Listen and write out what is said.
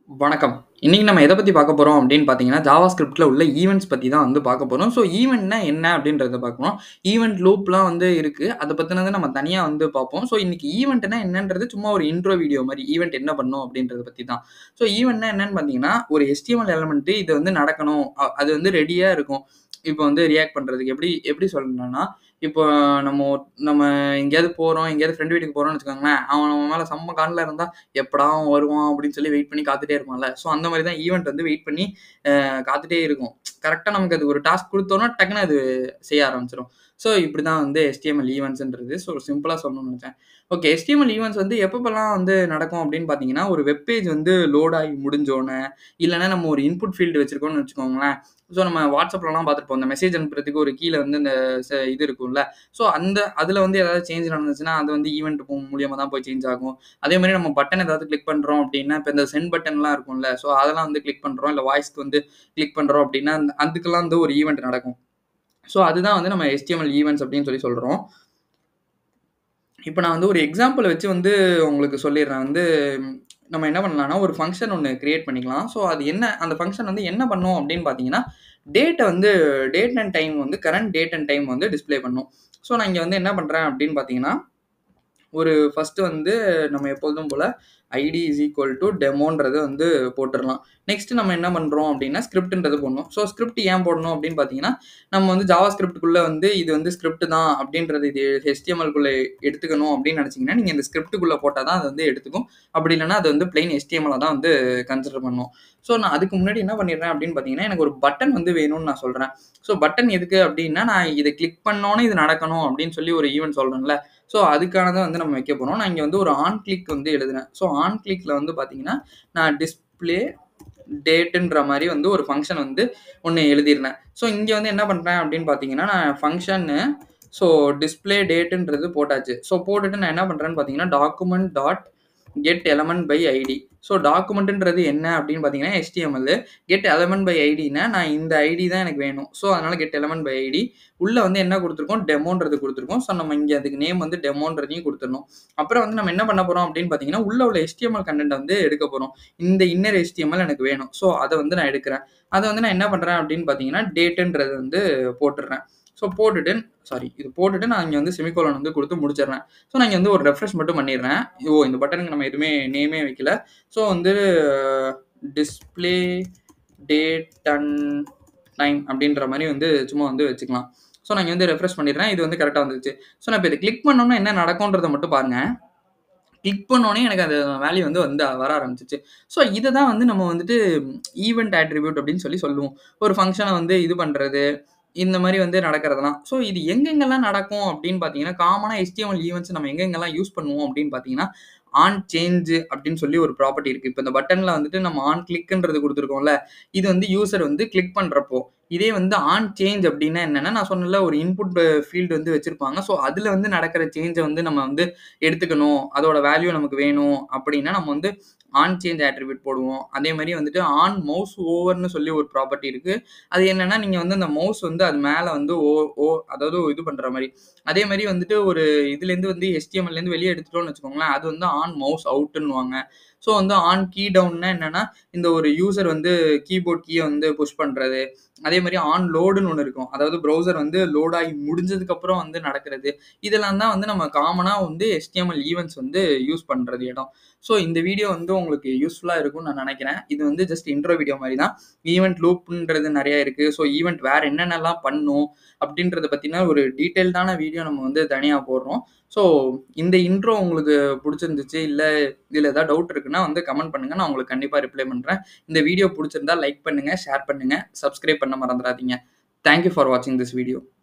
வணக்கம். இன்னைக்கு நம்ம எத பத்தி பார்க்க போறோம் அப்படின்னு பார்த்தீங்கன்னா, JavaScriptல உள்ள ஈவென்ட்ஸ் பத்தி தான் வந்து பார்க்க போறோம். ஸோ ஈவென்ட்னா என்ன அப்படின்றத பார்க்கணும். ஈவென்ட் லூப்லாம் வந்து இருக்கு. அத பத்தினத நம்ம தனியா வந்து பார்ப்போம். ஸோ இன்னைக்கு ஈவென்ட்னா என்னன்றது சும்மா ஒரு இன்ட்ரோ வீடியோ மாரி. ஈவென்ட் என்ன பண்ணும் அப்படின்றத பத்தி தான். ஸோ ஈவென்ட்னா என்னன்னு பார்த்தீங்கன்னா, ஒரு HTML எலிமெண்ட் இது வந்து நடக்கணும். அது வந்து ரெடியா இருக்கும். இப்போ வந்து ரியாக்ட் பண்றதுக்கு எப்படி எப்படி சொல்லணும்னா, இப்போ நம்ம நம்ம எங்கேயாவது போறோம், எங்கேயாவது ஃப்ரெண்ட் வீட்டுக்கு போறோம்னு வச்சுக்கோங்களேன். அவன் நம்ம மேல செம்ம கான்ல இருந்தா, எப்படா அவன் வருவான் அப்படின்னு சொல்லி வெயிட் பண்ணி காத்துட்டே இருப்பான்ல. ஸோ அந்த மாரி தான் ஈவென்ட் வந்து வெயிட் பண்ணி காத்துட்டே இருக்கும். கரெக்ட்டா நமக்கு அது ஒரு டாஸ்க் குடுத்தோம்னா, டக்குனு அது செய்ய ஆரம்பிச்சுரும். ஸோ இப்படிதான் வந்து HTML ஈவென்ட்ஸ்ன்றது. ஸோ சிம்பிளா சொல்லணும்னு நெனச்சேன். ஓகே. HTML ஈவென்ட்ஸ் வந்து எப்பப்பலாம் வந்து நடக்கும் அப்படின்னு பார்த்தீங்கன்னா, ஒரு வெப் பேஜ் வந்து லோட் ஆகி முடிஞ்சோனே, இல்லன்னா நம்ம ஒரு இன்புட் ஃபீல்டு வச்சிருக்கோம்னு வச்சுக்கோங்களேன். ஸோ நம்ம WhatsAppலலாம் பார்த்துருப்போம். இந்த மெசேஜ் அனுப்புறதுக்கு ஒரு கீழ வந்து இந்த இது இருக்கும்ல. ஸோ அதுல வந்து ஏதாவது சேஞ்ச் நடந்துச்சுன்னா, அது வந்து ஈவென்ட் மூலியமா தான் போய் சேஞ்ச் ஆகும். அதே மாரி நம்ம பட்டன் ஏதாவது கிளிக் பண்றோம் அப்படின்னா, இப்ப இந்த சென்ட் பட்டன்லாம் இருக்கும்ல. ஸோ அதெல்லாம் வந்து கிளிக் பண்றோம். இல்ல வாய்ஸ்க்கு வந்து கிளிக் பண்றோம் அப்படின்னா, அதுக்கெல்லாம் வந்து ஒரு ஈவென்ட் நடக்கும். ஸோ அதுதான் வந்து நம்ம HTML ஈவென்ட்ஸ் அப்படின்னு சொல்லி சொல்றோம். இப்ப நான் வந்து ஒரு எக்ஸாம்பிள் வச்சு வந்து உங்களுக்கு சொல்லிர்றேன். வந்து நம்ம என்ன பண்ணலாம்னா, ஒரு ஃபங்ஷன் ஒண்ணு கிரியேட் பண்ணிக்கலாம். ஸோ அது என்ன அந்த ஃபங்ஷன் வந்து என்ன பண்ணும் அப்படின்னு பார்த்தீங்கன்னா, டேட்ட வந்து டேட் அண்ட் டைம் வந்து கரண்ட் டேட் அண்ட் டைம் வந்து டிஸ்ப்ளே பண்ணும். ஸோ நான் இங்க வந்து என்ன பண்றேன் அப்படின்னு பார்த்தீங்கன்னா, ஒரு ஃபர்ஸ்ட் வந்து நம்ம எப்பொழுதும் போல ஐடி இஸ் ஈக்குவல் டூ டெமோன்றத வந்து போட்டுறலாம். நெக்ஸ்ட் நம்ம என்ன பண்றோம் அப்படின்னா, ஸ்கிரிப்ட்ன்றது போடணும். ஸோ ஸ்கிரிப்ட் ஏன் போடணும் அப்படின்னு பார்த்தீங்கன்னா, நம்ம வந்து JavaScriptக்குள்ள வந்து இது வந்து ஸ்கிரிப்ட் தான் அப்படின்றது இது HTMLக்குள்ள எடுத்துக்கணும் அப்படின்னு நினைச்சீங்கன்னா, நீங்க இந்த ஸ்கிரிப்ட்க்குள்ள போட்டா தான் அது வந்து எடுத்துக்கும். அப்படி இல்லன்னா அது வந்து பிளெயின் HTML தான் வந்து கன்சிடர் பண்ணும். ஸோ நான் அதுக்கு முன்னாடி என்ன பண்ணிடுறேன் அப்படின்னு பார்த்தீங்கன்னா, எனக்கு ஒரு பட்டன் வந்து வேணும்னு நான் சொல்றேன். ஸோ பட்டன் எதுக்கு அப்படின்னா, நான் இத கிளிக் பண்ணோனே இது நடக்கணும் அப்படின்னு சொல்லி ஒரு ஈவென்ட் சொல்றேன்ல. ஸோ அதுக்கானத வந்து நம்ம வைக்க போறோம். நான் இங்க வந்து ஒரு ஆன் கிளிக் வந்து எழுதுனேன். ஸோ ஆன் கிளிக்ல வந்து பார்த்தீங்கன்னா, நான் டிஸ்ப்ளே டேட்ன்ற மாரி வந்து ஒரு ஃபங்ஷன் வந்து ஒண்ணு எழுதிருந்தேன். ஸோ இங்க வந்து என்ன பண்றேன் அப்படின்னு பார்த்தீங்கன்னா, நான் ஃபங்ஷன்னு ஸோ டிஸ்ப்ளே டேட்ன்றது போட்டாச்சு. ஸோ போட்டுட்டு நான் என்ன பண்றேன்னு பார்த்தீங்கன்னா, document dot get element by ID. So டாக்குமெண்ட்ன்றது என்ன அப்படின்னு பார்த்தீங்கன்னா, HTML. கெட் எலிமெண்ட் பை ஐடின்னா, நான் இந்த ஐடி தான் எனக்கு வேணும். ஸோ அதனால கெட் எலிமெண்ட் பை ஐடி. உள்ள வந்து என்ன குடுத்துருக்கோம்? டெமோன்றது குடுத்துருக்கோம். ஸோ நம்ம இங்க அதுக்கு நேம் வந்து டெமோன்றதையும் குடுத்துறணும். அப்புறம் வந்து நம்ம என்ன பண்ண போறோம் அப்படின்னு பார்த்தீங்கன்னா, உள்ள உள்ள HTML கன்டென்ட் வந்து எடுக்க போறோம். இந்த இன்னர் HTML எனக்கு வேணும். ஸோ அத வந்து நான் எடுக்கிறேன். அத வந்து நான் என்ன பண்றேன் அப்படின்னு பார்த்தீங்கன்னா, டேட்ன்றது வந்து போட்டுடுறேன். ஸோ போட்டுட்டு இது போட்டுட்டு நான் இங்க வந்து செமிகோலன் வந்து குடுத்து முடிச்சிடுறேன். ஸோ நான் இங்க வந்து ஒரு ரெஃப்ரெஷ் மட்டும் பண்ணிடுறேன். இந்த பட்டனுக்கு நம்ம எதுவுமே நேமே வைக்கல. ஸோ வந்து டிஸ்ப்ளே டேட் அண்ட் டைம் அப்படின்ற மாரி வந்து சும்மா வந்து வச்சுக்கலாம். ஸோ நான் இங்க வந்து ரெஃப்ரெஷ் பண்ணிடுறேன். இது வந்து கரெக்ட்டா வந்துருச்சு. ஸோ நான் இப்ப இத கிளிக் பண்ணோம்னா என்ன நடக்கும்ன்றத மட்டும் பாருங்க. கிளிக் பண்ணோனே எனக்கு அந்த வேல்யூ வந்து வர ஆரம்பிச்சுச்சு. ஸோ இத தான் வந்து நம்ம வந்துட்டு ஈவென்ட் அட்ரிபியூட் அப்படின்னு சொல்லி சொல்லுவோம். ஒரு ஃபங்ஷன வந்து இது பண்றது, இந்த மாரி வந்து நடக்கிறதெல்லாம். ஸோ இது எங்கெங்கெல்லாம் நடக்கும் அப்படின்னு பார்த்தீங்கன்னா, காமனா HTML ஈவென்ட்ஸ் நம்ம எங்கெங்கெல்லாம் யூஸ் பண்ணுவோம் அப்படின்னு பார்த்தீங்கன்னா, ஆன் சேஞ்ச் அப்படின்னு சொல்லி ஒரு ப்ராப்பர்ட்டி இருக்கு. இப்ப இந்த பட்டன்ல வந்துட்டு நம்ம ஆன் கிளிக்ன்றது குடுத்துருக்கோம்ல, இது வந்து யூசர் வந்து கிளிக் பண்றப்போ. இதே வந்து ஆன் சேஞ்ச் அப்படின்னா என்னன்னா, நான் சொன்னேன்ல ஒரு இன்புட் ஃபீல்ட் வந்து வச்சிருப்பாங்க. ஸோ அதுல வந்து நடக்கிற சேஞ்ச வந்து நம்ம வந்து எடுத்துக்கணும். அதோட வேல்யூ நமக்கு வேணும் அப்படின்னா, நம்ம வந்து ஆன் சேஞ்ச் அட்ரிபியூட் போடுவோம். அதே மாரி வந்துட்டு ஆன் மவுஸ் ஓவர்ன்னு சொல்லி ஒரு ப்ராப்பர்ட்டி இருக்கு. அது என்னன்னா, நீங்க வந்து அந்த மவுஸ் வந்து அது மேல வந்து அதாவது இது பண்ற மாரி. அதே மாரி வந்துட்டு ஒரு இதுலேருந்து வந்து HTMLலேருந்து வெளிய எடுத்துட்டோம்னு வச்சுக்கோங்களேன், அது வந்து ஆன் மவுஸ் அவுட்ன்னுவாங்க. ஸோ வந்து ஆன் கீ டவுன்னா என்னன்னா, இந்த ஒரு யூசர் வந்து கீபோர்ட் கீய வந்து புஷ் பண்றது. அதே மாரி ஆன் லோடுன்னு ஒண்ணு இருக்கும். அதாவது ப்ரௌசர் வந்து லோட் ஆகி முடிஞ்சதுக்கப்புறம் வந்து நடக்கிறது. இதெல்லாம் தான் வந்து நம்ம காமனா வந்து HTML ஈவென்ட்ஸ் வந்து யூஸ் பண்றது இடம். ஸோ இந்த வீடியோ வந்து உங்களுக்கு யூஸ்ஃபுல்லா இருக்கும்னு நான் நெனைக்கிறேன். இது வந்து ஜஸ்ட் இன்ட்ரோ வீடியோ மாரி தான். ஈவென்ட் லூப்ன்றது நெறைய இருக்கு. ஸோ ஈவென்ட் வேற என்னென்னலாம் பண்ணும் அப்படின்றத பத்தின ஒரு டீட்டெயில்டான வீடியோ நம்ம வந்து தனியா போடுறோம். ஸோ இந்த இன்ட்ரோ உங்களுக்கு புடிச்சிருந்துச்சு, இல்ல இதுல ஏதாவது டவுட் இருக்குன்னா வந்து கமெண்ட் பண்ணுங்க. நான் உங்களுக்கு கண்டிப்பா ரிப்ளை பண்றேன். இந்த வீடியோ புடிச்சிருந்தா லைக் பண்ணுங்க, ஷேர் பண்ணுங்க, சப்ஸ்கிரைப் பண்ண மறந்துறாதீங்க. தேங்க் யூ ஃபார் வாட்சிங் திஸ் வீடியோ.